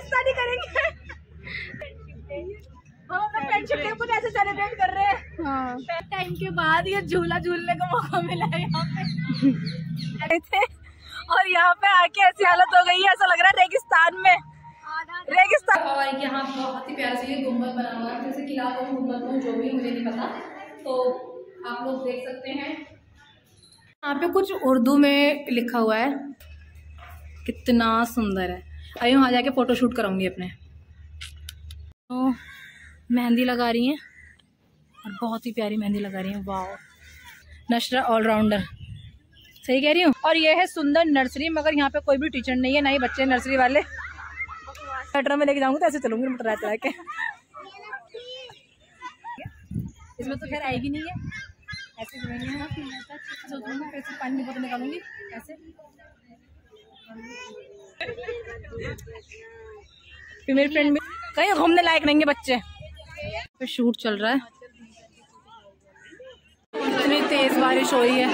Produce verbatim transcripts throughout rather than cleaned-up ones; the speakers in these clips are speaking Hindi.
रेगिस्तानी करेंगे। हम अपना फ्रेंडशिप डे कुछ ऐसे सेलिब्रेट कर रहे हैं। हाँ। टाइम के बाद ये झूला झूलने का मौका मिला है यहाँ पे थे और यहाँ पे आके ऐसी हालत हो गई है, ऐसा लग रहा है रेगिस्तान में। रेगिस्तान और यहाँ बहुत ही प्यारा से गुम्बद बना हुआ है, जैसे किला को गुम्बद को जो भी मुझे नहीं पता, तो आप लोग देख सकते हैं। यहाँ पे कुछ उर्दू में लिखा हुआ है, कितना सुंदर है। अभी वहाँ जाके फोटो शूट कराऊंगी अपने। तो मेहंदी लगा रही हैं और बहुत ही प्यारी मेहंदी लगा रही हैं। वाह, नशरा ऑलराउंडर, सही कह रही हूँ। और ये है सुंदर नर्सरी, मगर यहाँ पे कोई भी टीचर नहीं है, ना ही बच्चे नर्सरी वाले। मेट्रो में लेके जाऊंगी तो ऐसे चलूंगी मटर चला के। इसमें तो खैर आएगी नहीं है, ऐसे पानी की बोतल निकालूंगी ऐसे। फिर मेरी फ्रेंड भी कहीं घूमने लायक नहीं है बच्चे। फिर शूट चल रहा है, इतनी तेज बारिश हो रही है।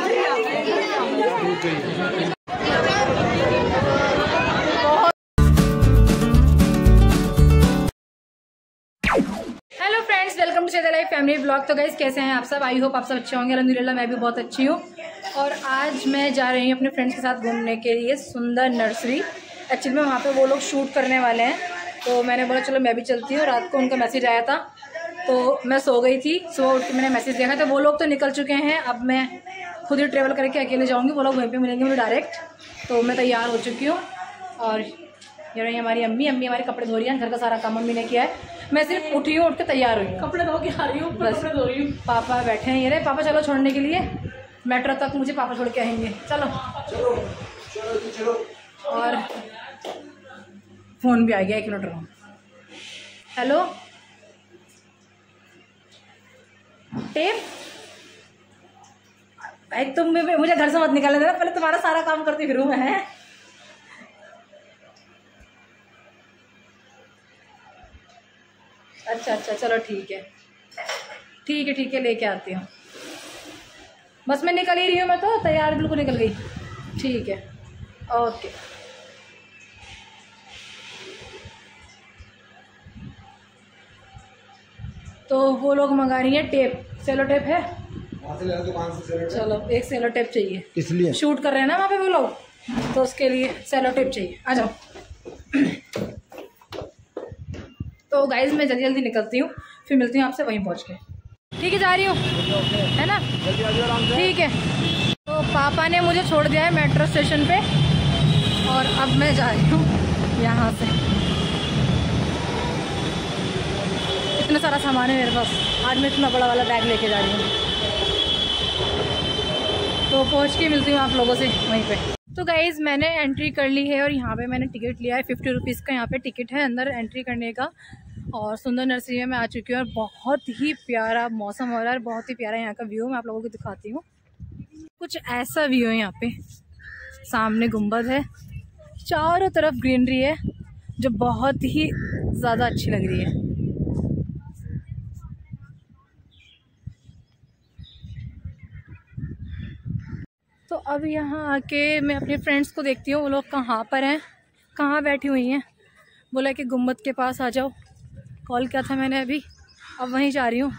Hello friends, welcome to Chetan life family blog. तो गाइस कैसे हैं आप सब? आई होप आप सब अच्छे होंगे। अल्हम्दुलिल्लाह मैं भी बहुत अच्छी हूँ। और आज मैं जा रही हूँ अपने फ्रेंड्स के साथ घूमने के लिए सुंदर नर्सरी। एक्चुअली में वहाँ पे वो लोग शूट करने वाले हैं, तो मैंने बोला चलो मैं भी चलती हूँ। रात को उनका मैसेज आया था तो मैं सो गई थी, सुबह उठ के मैंने मैसेज देखा तो वो लोग तो निकल चुके हैं। अब मैं खुद ही ट्रेवल करके अकेले जाऊँगी, वो लोग वहीं पर मिलेंगे मुझे डायरेक्ट। तो मैं तैयार हो चुकी हूँ और ये रही हमारी अम्मी अम्मी हमारे कपड़े धो रही हैं। घर का सारा काम मम्मी ने किया है, मैं सिर्फ उठी हूँ, उठ के तैयार हुई हूँ, कपड़े धो के आ रही हूँ, कपड़े धो रही हूँ। पापा बैठे हैं, ये रहे पापा चलो छोड़ने के लिए। मेट्रो तक मुझे पापा छोड़ के आएंगे। चलो चलो चलो चलो। और फोन भी आ गया, एक मिनट रहो। हेलो टेप, भाई तुम मुझे घर से मत निकालने देना, पहले तुम्हारा सारा काम करती फिरूँ मैं। अच्छा अच्छा चलो ठीक है ठीक है ठीक है लेके आती हूँ। बस मैं निकल ही रही हूँ, मैं तो तैयार बिल्कुल निकल गई। ठीक है ओके। तो वो लोग मंगा रही हैं टेप, सेलो टेप है दुकान से। चलो एक सेलो टेप चाहिए, इसलिए शूट कर रहे हैं ना वहाँ पे वो लोग, तो उसके लिए सेलो टेप चाहिए। आ जाओ। तो गाइज मैं जल्दी जल्दी निकलती हूँ, फिर मिलती हूँ आपसे वहीं पहुँच के। ठीक है जा रही हूँ, है ना? ठीक है। तो पापा ने मुझे छोड़ दिया है मेट्रो स्टेशन पे और अब मैं जा रही हूँ यहाँ से। इतना सारा सामान है मेरे पास, आज मैं इतना बड़ा वाला बैग लेके जा रही हूँ। तो पहुँच के मिलती हूँ आप लोगों से वहीं पे। तो गाइज़ मैंने एंट्री कर ली है और यहाँ पे मैंने टिकट लिया है। फिफ्टी रुपीज़ का यहाँ पे टिकट है अंदर एंट्री करने का। और सुंदर नर्सरी में मैं आ चुकी हूँ और बहुत ही प्यारा मौसम हो रहा है, बहुत ही प्यारा यहाँ का व्यू मैं आप लोगों को दिखाती हूँ। कुछ ऐसा व्यू है यहाँ पे, सामने गुंबद है, चारों तरफ ग्रीनरी है जो बहुत ही ज़्यादा अच्छी लग रही है। तो अब यहाँ आके मैं अपने फ्रेंड्स को देखती हूँ, वो लोग कहाँ पर हैं, कहाँ बैठी हुई हैं। बोला कि गुम्बद के पास आ जाओ, कॉल किया था मैंने अभी, अब वहीं जा रही हूँ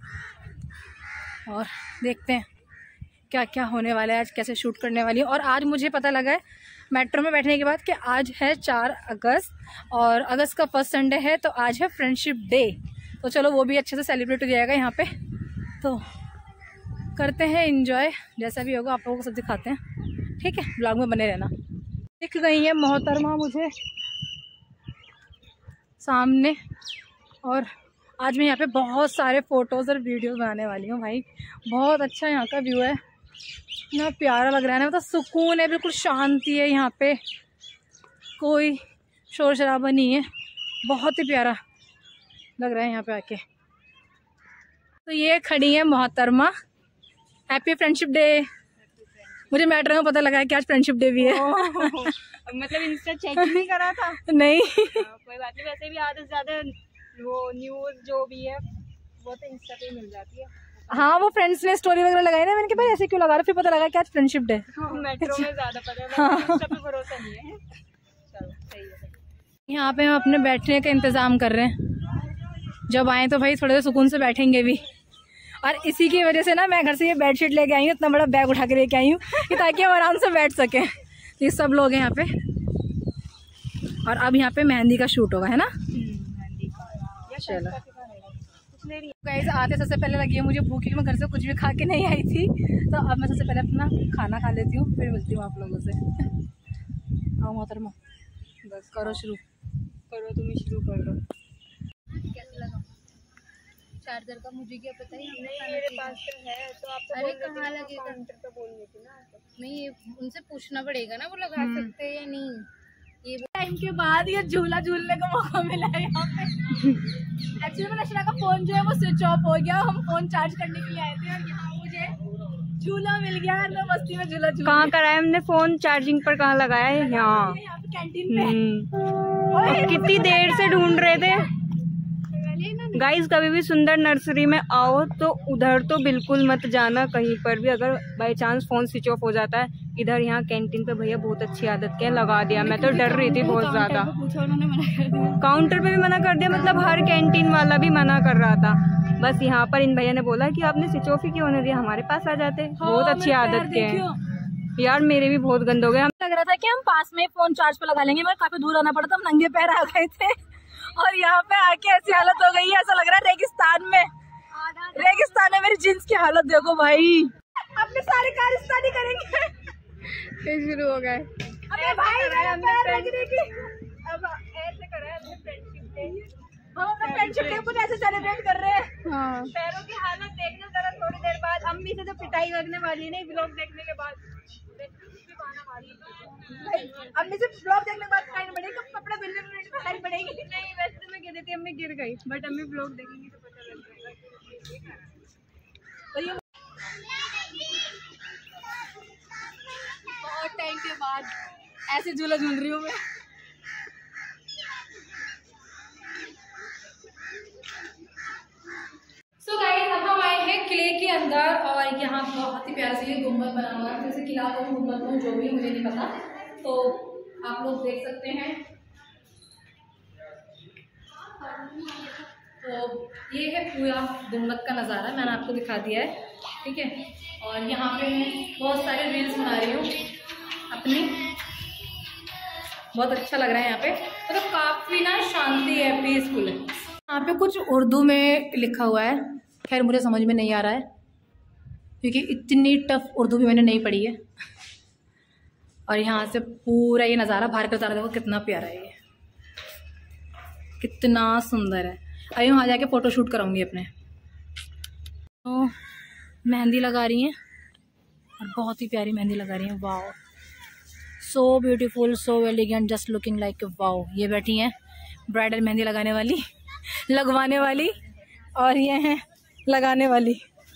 और देखते हैं क्या क्या होने वाला है आज, कैसे शूट करने वाली हूँ। और आज मुझे पता लगा है मेट्रो में बैठने के बाद कि आज है चार अगस्त और अगस्त का फर्स्ट संडे है, तो आज है फ्रेंडशिप डे। तो चलो वो भी अच्छे से सेलिब्रेट हो जाएगा यहाँ पे, तो करते हैं एंजॉय, जैसा भी होगा आप लोगों को सब दिखाते हैं। ठीक है, ब्लॉग में बने रहना। दिख गई है मोहतरमा मुझे सामने, और आज मैं यहाँ पे बहुत सारे फ़ोटोज़ और वीडियोज़ बनाने वाली हूँ। भाई बहुत अच्छा यहाँ का व्यू है, इतना प्यारा लग रहा है ना, मतलब सुकून है, बिल्कुल शांति है यहाँ पे, कोई शोर शराबा नहीं है, बहुत ही प्यारा लग रहा है यहाँ पे आके। तो ये खड़ी है मोहतरमा, हैप्पी फ्रेंडशिप डे। मुझे मेट्रो में पता लगा है कि आज फ्रेंडशिप डे भी है। मतलब इंस्टा चेक ही नहीं करा था? नहीं कोई बात नहीं, वैसे भी आधे से ज्यादा वो न्यूज जो भी है वो तो इंस्टा पे मिल जाती है। हाँ वो फ्रेंड्स ने स्टोरी वगैरह लगाई ना, मैंने कहा भाई ऐसे क्यों लगा रहे, फिर पता लगा कि आज फ्रेंडशिप डे। हाँ, मेट्रो में ज्यादा पता है, इंस्टा पे भरोसा नहीं है। चलो सही है। यहाँ पे हम अपने बैठने का इंतज़ाम कर रहे हैं, जब आए तो भाई थोड़े सुकून से बैठेंगे भी। और इसी की वजह से ना मैं घर से ये बेडशीट लेके आई हूँ, इतना बड़ा बैग उठा के लेके आई हूँ कि ताकि हम आराम से बैठ सकें। तो ये सब लोग हैं यहाँ पे, और अब यहाँ पे मेहंदी का शूट होगा, है ना? चलो गाइस, आते सबसे पहले लगी है मुझे भूख, क्योंकि मैं घर से कुछ भी खा के नहीं आई थी। तो अब मैं सबसे पहले अपना खाना खा लेती हूँ, फिर मिलती हूँ आप लोगों से। आओ मोहतरमा, बस करो शुरू, करो तुम ही शुरू कर दो। कैसा लगा चार्जर का? मुझे क्या पता ही नहीं, मेरे पास तो है, तो आप तो अरे कहाँ लगेगा? काउंटर पे बोलनी थी ना। नहीं, उनसे पूछना पड़ेगा ना वो लगा सकते हैं या नहीं। ये टाइम के बाद ये झूला झूलने का मौका मिला है यहाँ पे। एक्चुअली में नशरा का फोन जो है वो स्विच ऑफ हो गया, हम फोन चार्ज करने के लिए आए थे और यहाँ मुझे झूला मिल गया है। मैं मस्ती में झूला झूल। कहाँ कराया हमने फोन चार्जिंग पर? कहाँ लगाया है? यहाँ कैंटीन में। कितनी देर से ढूंढ रहे थे गाइस। कभी भी सुंदर नर्सरी में आओ तो उधर तो बिल्कुल मत जाना कहीं पर भी, अगर by chance phone switch off हो जाता है। इधर यहाँ कैंटीन पे भैया बहुत अच्छी आदत के लगा दिया, मैं तो डर रही थी बहुत ज्यादा। काउंटर पे भी मना कर दिया, मतलब हर कैंटीन वाला भी मना कर रहा था। बस यहाँ पर इन भैया ने बोला कि आपने स्विच ऑफ ही क्यों होने दिया, हमारे पास आ जाते। बहुत अच्छी आदत के हैं यार, मेरे भी बहुत गंदे हो गए। लग रहा था कि हम पास में फोन चार्ज पे लगा लेंगे, मगर काफी दूर आना पड़ा, हम नंगे पैर आ गए थे और यहाँ पे आके ऐसी हालत हो गई है, ऐसा लग रहा है रेगिस्तान में। रेगिस्तान में मेरी जींस की हालत देखो भाई। अपने सारे कारस्तानी करेंगे। फिर शुरू हो गए। अबे भाई पैर लगने की। अब ऐसे करा है हमने फ्रेंडशिप डे। हम अपना फ्रेंडशिप डे को ऐसे सेलिब्रेट कर रहे हैं। हाँ। पैरों की हालत देखना जरा थोड़ी देर बाद। अम्मी से तो पिटाई लगने वाली है नहीं ब्लॉग देखने के बाद। अम्मी से ब्लॉग देखने के बाद फाइन पड़ेगी, कपड़ा धुलने में फाइन पड़ेगी। नहीं वैसे तो मैं कह देती अम्मी गिर गई, बट अम्मी ब्लॉग देखेंगी तो पता लग जाएगा। बहुत टाइम के बाद ऐसे झूला झूल रही हूँ मैं। सो गाइस, अब हम आए हैं किले के अंदर और यहाँ बहुत ही प्यारा सा ये गुम्बद बना हुआ है, जैसे किला को गुम्बद को जो भी मुझे नहीं पता, तो आप लोग देख सकते हैं। तो ये है पूरा गुम्बद का नज़ारा, मैंने आपको दिखा दिया है, ठीक है। और यहाँ पे मैं बहुत सारे रील्स बना रही हूँ अपनी, बहुत अच्छा लग रहा है यहाँ पे, मतलब तो काफ़ी ना शांति है, पीसफुल है। यहाँ पे कुछ उर्दू में लिखा हुआ है, खैर मुझे समझ में नहीं आ रहा है क्योंकि इतनी टफ उर्दू भी मैंने नहीं पढ़ी है। और यहाँ से पूरा ये नज़ारा बाहर का नज़ारा देखो कितना प्यारा है, ये कितना सुंदर है। अभी वहाँ जाके फ़ोटो शूट कराऊंगी अपने। तो मेहंदी लगा रही हैं और बहुत ही प्यारी मेहंदी लगा रही हैं। Wow, so beautiful, so elegant, just looking like wow. ये बैठी हैं ब्राइडल मेहंदी लगाने वाली, लगवाने वाली, और ये हैं लगाने वाली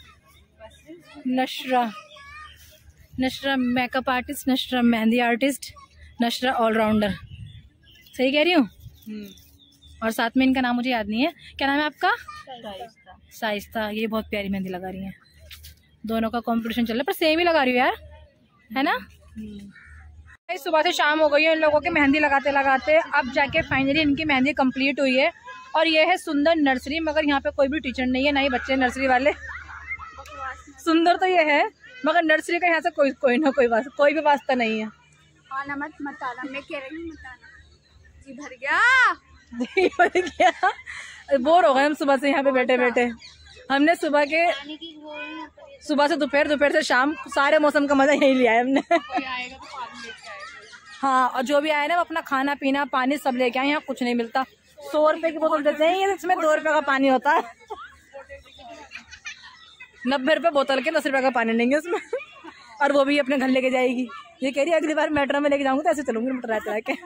Nashra. Nashra makeup artist, Nashra mehndi artist, Nashra allrounder. सही कह रही हूँ? और साथ में इनका नाम मुझे याद नहीं है, क्या नाम है आपका? साइस्ता। साइस्ता। ये बहुत प्यारी मेहंदी लगा रही हैं। दोनों का कंपटीशन चल रहा है, पर सेम ही लगा रही हूँ यार, है ना? सुबह से शाम हो गई है इन लोगों के मेहंदी लगाते लगाते, अब जाके फाइनली इनकी मेहंदी कंप्लीट हुई है। और ये है सुंदर नर्सरी, मगर यहाँ पे कोई भी टीचर नहीं है, ना ही बच्चे नर्सरी वाले। सुंदर तो ये है मगर नर्सरी का यहाँ से कोई कोई ना कोई वास्ता, कोई भी वास्ता नहीं है। आना मत मत आना, मैं कह रही हूँ मत आना। जी भर गया, जी भर गया। बोर हो गए हम सुबह से यहाँ पे बैठे बैठे। हमने सुबह के सुबह से दोपहर, दोपहर से शाम, सारे मौसम का मजा यही लिया है हमने। कोई आएगा तो पानी लेके आएगा। हाँ, और जो भी आए ना वो अपना खाना पीना पानी सब लेके आए। यहाँ कुछ नहीं मिलता, सौ रुपए की बोतल देते हैं, इसमें दो रुपए का पानी होता है। नब्बे रुपए बोतल के, दस रुपए का पानी लेंगे उसमें, और वो भी अपने घर लेके जाएगी। ये कह रही है अगली बार मेट्रो में लेके जाऊंगी तो ऐसे चलूंगी मटर चला के।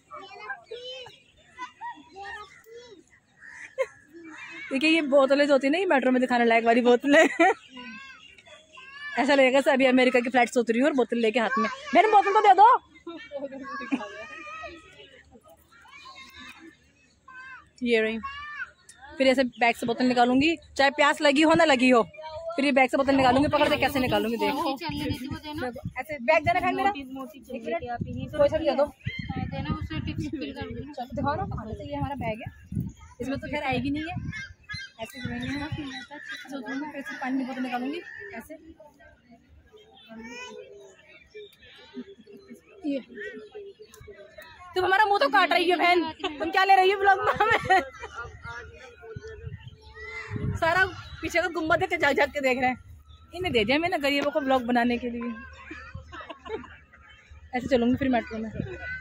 देखिए ये बोतलें जो होती है ना, ये मेट्रो में दिखाने लायक वाली बोतलें। ऐसा लगेगा सर अभी अमेरिका की फ्लाइट से उतरी हूँ और बोतल लेके हाथ में। मेरे बोतल तो दे दो। ये रही, फिर ऐसे बैग से बोतल निकालूंगी, चाहे प्यास लगी हो ना लगी हो, फिर ये बैग से बोतल निकालूंगी। पकड़ दे कैसे निकालूंगी, देख ऐसे बैग देना, फेंक मेरा कोई सा भी दे दो। दिखाओ ना कहाँ से। ये हमारा बैग है, इसमें तो खैर आएगी नहीं है, ऐसे करेंगे हम। फिर से पानी की बोतल निकालूंगी ऐसे। ये तुम हमारा मुंह तो काट रही है बहन, तुम क्या ले रही हो ब्लॉग में हमें? सारा पीछे का गुम्बद देख के झाक झाक के देख रहे हैं। इन्हें दे दिया मैंने गरीबों को ब्लॉग बनाने के लिए। ऐसे चलूंगी फिर मेट्रो में।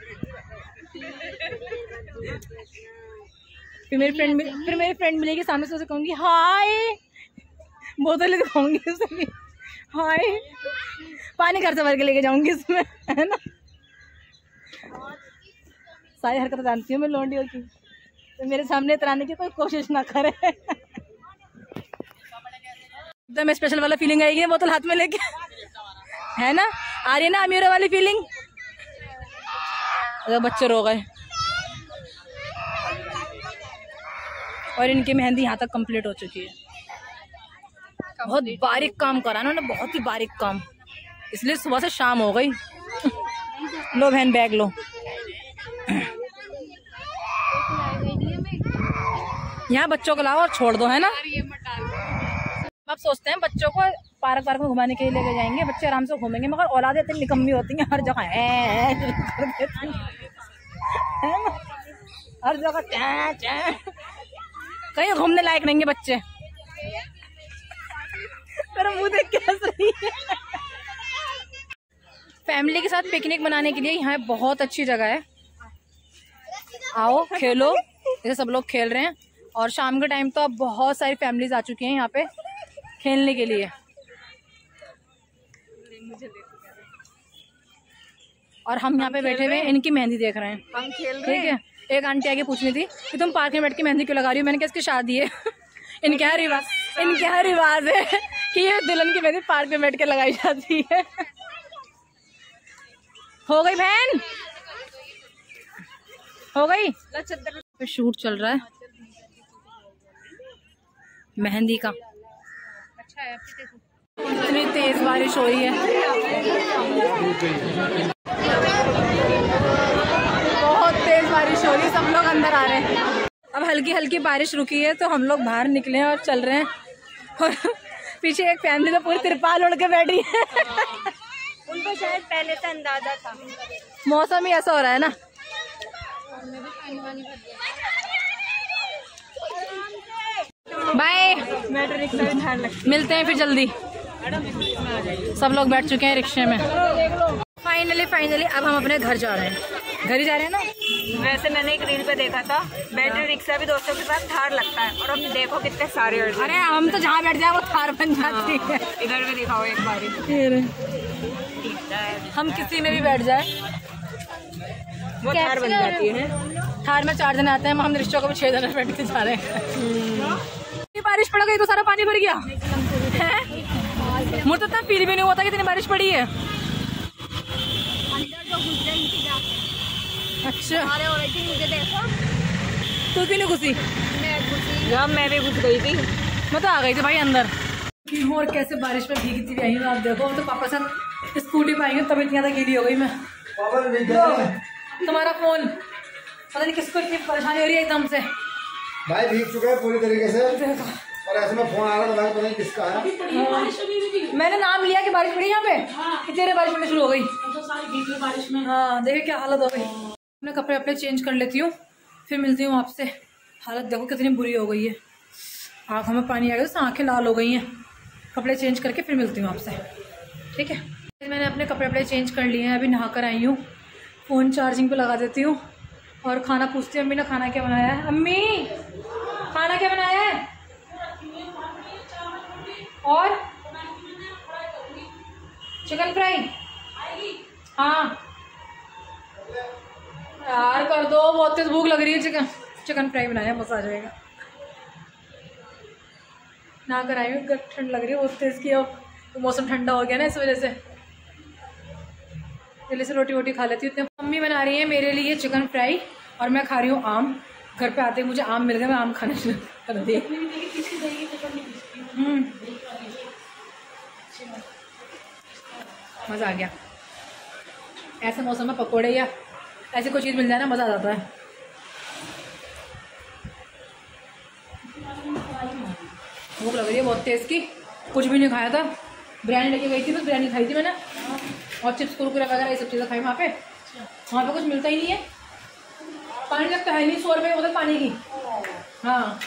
फिर मेरी फ्रेंड फिर मेरी फ्रेंड मिलेगी सामने से, उसे कहूँगी हाय, बोतल दिखाऊंगी उसे हाय, पानी घर से भर के लेके जाऊंगी इसमें, है ना। सारी हरकत जानती हूँ मैं लौंडियों की, तो मेरे सामने इतराने की कोई कोशिश ना करे। एकदम स्पेशल वाला फीलिंग आएगी बोतल हाथ में लेके, है ना। आ रही है ना अमीरों वाली फीलिंग। अगर बच्चे रो गए और इनकी मेहंदी यहाँ तक कंप्लीट हो चुकी है। बहुत बारीक काम करा ना उन्होंने, बहुत ही बारीक काम, इसलिए सुबह से शाम हो गई। लो बहन बैग लो। यहाँ बच्चों को लाओ और छोड़ दो, है ना। अब सोचते हैं बच्चों को पार्क पार्क में घुमाने के लिए लेके जाएंगे, बच्चे आराम से घूमेंगे, मगर औलादें इतनी निकम्मी होती हैं, हर जगह है हर जगह चा, चा। कहीं घूमने लायक नहीं है बच्चे। मेरा मुंह देख के हंस रही है। फैमिली के साथ पिकनिक मनाने के लिए यहाँ बहुत अच्छी जगह है। आओ खेलो, जैसे सब लोग खेल रहे हैं। और शाम के टाइम तो अब बहुत सारी फैमिलीज आ चुकी हैं यहाँ पे खेलने के लिए। और हम यहाँ पे बैठे हुए इनकी मेहंदी देख रहे हैं। हम खेल रहे हैं। ठीक है। एक आंटी आगे पूछनी थी कि तुम पार्क में बैठ के मेहंदी क्यों लगा रही हो। मैंने कहा इसकी शादी है। इनके यहाँ रिवाज इनके यहाँ रिवाज है कि ये दुल्हन की मेहंदी पार्क में बैठ के लगाई जाती है। हो गई बहन, हो गई। पे शूट चल रहा है मेहंदी का। अच्छा है। इतनी तेज बारिश हो रही है, बहुत तेज बारिश हो रही है। सब लोग अंदर आ रहे हैं। अब हल्की हल्की बारिश रुकी है तो हम लोग बाहर निकले हैं और चल रहे हैं। और पीछे एक फैमिली तो पूरी तिरपाल ओढ़ के बैठी है। उनको शायद पहले से अंदाजा था। मौसम ही ऐसा हो रहा है ना। बाय, मिलते हैं फिर जल्दी। सब लोग बैठ चुके हैं रिक्शे में। फाइनली फाइनली अब हम अपने घर जा रहे हैं। घर ही जा रहे हैं ना। वैसे मैंने एक रील पे देखा था, बैटरी रिक्शा भी दोस्तों के साथ थार लगता है। और अब देखो कितने सारे। अरे हम तो जहाँ बैठ जाए वो थार बन जाती है। इधर भी दिखाओ एक बारी। हम किसी में भी बैठ जाए वो थार बन जाती है। थार में चार जने आते हैं, हम रिक्शा को भी छह जने बैठ के जा रहे हैं। बारिश पड़ गई तो सारा पानी भर गया है। मुझे तो इतना फील भी नहीं होता कि इतनी बारिश पड़ी है। अच्छा मुझे देखो, तू क्यों नहीं घुसी? जब मैं भी घुस गई थी। मैं तो आ गई थी भाई अंदर। और कैसे बारिश में भीगती भी आई हूँ। आप देखो, तो पापा साथ स्कूटी पे आई हूँ, तब इतनी ज्यादा गीली हो गई मैं। तुम्हारा फोन पता नहीं किसको इतनी परेशानी हो रही है एकदम से। भाई भीग चुका है पूरी तरीके से। और ऐसे में फोन आ रहा था, भाई पता नहीं किसका है। मैंने नाम लिया कि बारिश पड़ी यहाँ पे, कि तेरे बारिश पड़नी शुरू हो गई। तो सारी बारिश में। हाँ देखिए क्या हालत हो गई। अपने कपड़े अपने चेंज कर लेती हूँ, फिर मिलती हूँ आपसे। हालत देखो कितनी बुरी हो गई है। आँखों में पानी आ गया, तो आँखें लाल हो गई हैं। कपड़े चेंज करके फिर मिलती हूँ आपसे, ठीक है। मैंने अपने कपड़े अपने चेंज कर लिए हैं, अभी नहा कर आई हूँ। फ़ोन चार्जिंग पे लगा देती हूँ और खाना पूछती हूँ अम्मी ने खाना क्या बनाया है। अम्मी खाना क्या बनाया है? और चिकन फ्राई। हाँ यार कर दो, बहुत तेज भूख लग रही है। चिकन चिकन फ्राई बनाया, मजा आ जाएगा। ना कर आई हूँ, ठंड लग रही है बहुत तेज की। अब तो मौसम ठंडा हो गया ना, इस वजह से जल्दी से रोटी वोटी खा लेती हूँ। मम्मी बना रही है मेरे लिए चिकन फ्राई और मैं खा रही हूँ आम। घर पे आते ही मुझे आम मिल गया, मैं आम खाना शुरू कर दी। मज़ा आ गया। ऐसे मौसम में पकौड़े या ऐसी कोई चीज़ मिल जाए ना मज़ा आ जाता है। भूख लग रही है बहुत तेज़ की, कुछ भी नहीं खाया था। बिरयानी लेके गई थी, बस बिरयानी खाई थी मैंने, और चिप्स कुरकुरे वगैरह ये सब चीज़ें खाई वहाँ पे। वहाँ पे कुछ मिलता ही नहीं है, पानी तक तो है नहीं, सौ रुपये की बोतल पानी की। हाँ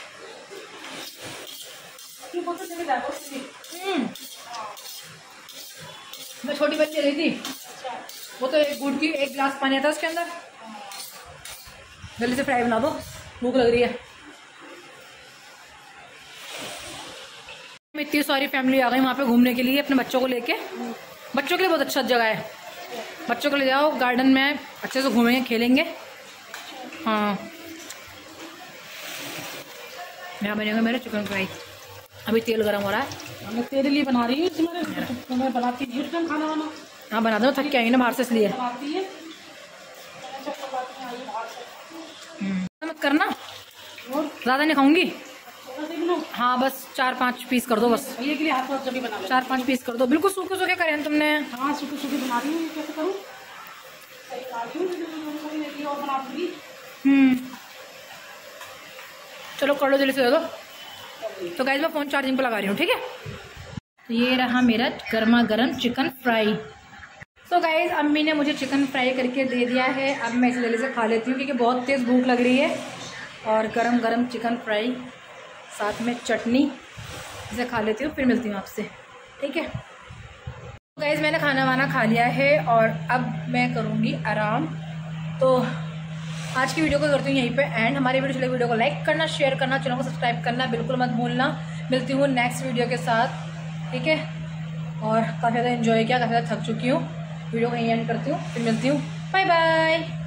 मैं छोटी बच्ची ले गई थी, वो तो एक गुड़ की एक गिलास पानी आता है उसके अंदर। जल्दी से फ्राई बना दो, भूख लग रही है। इतनी सारी फैमिली आ गई वहाँ पे घूमने के लिए अपने बच्चों को लेके। बच्चों के लिए बहुत अच्छा जगह है, बच्चों को ले जाओ गार्डन में, अच्छे से घूमेंगे खेलेंगे। हाँ यहाँ बनेगा मेरा चिकन फ्राई। अभी तेल गरम हो रहा है, मैं तेरे लिए बना रही हूँ, तो मैं बनाती हूँ खाना वाना। हाँ बना दो, थक के आएंगे ना बाहर से इसलिए। मत करना, ज़्यादा नहीं खाऊंगी। हाँ बस चार पांच पीस कर दो, बस ये के लिए हाथ हाथ जब बना लो। चार पांच पीस कर दो, बिल्कुल सूखे सूखे करे हैं तुमने। हाँ सूखे सूखे बना रही हूँ, कैसे करूँ और बना दूंगी। हम्म चलो कर लो जल्दी से दे दो। तो गाइस मैं फ़ोन चार्जिंग पे लगा रही हूँ, ठीक है। तो ये रहा मेरा गर्मा गर्म चिकन फ्राई। तो गाइस अम्मी ने मुझे चिकन फ्राई करके दे दिया है, अब मैं इसे जल्दी से खा लेती हूँ क्योंकि बहुत तेज़ भूख लग रही है। और गरम गरम चिकन फ्राई साथ में चटनी, इसे खा लेती हूँ, फिर मिलती हूँ आपसे, ठीक है। तो गाइस मैंने खाना वाना खा लिया है और अब मैं करूँगी आराम। तो आज की वीडियो को करती हूँ यहीं पे एंड। हमारी वीडियो चले वीडियो को लाइक करना, शेयर करना, चैनल को सब्सक्राइब करना बिल्कुल मत भूलना। मिलती हूँ नेक्स्ट वीडियो के साथ, ठीक है। और काफ़ी ज़्यादा एंजॉय किया, काफ़ी ज़्यादा थक चुकी हूँ, वीडियो को यहीं एंड करती हूँ, फिर मिलती हूँ, बाय बाय।